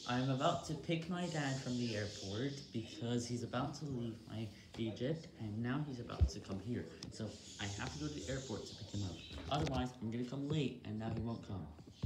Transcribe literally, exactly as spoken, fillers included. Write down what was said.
I'm about to pick my dad from the airport because he's about to leave my Egypt and now he's about to come here. So I have to go to the airport to pick him up. Otherwise, I'm gonna come late and now he won't come.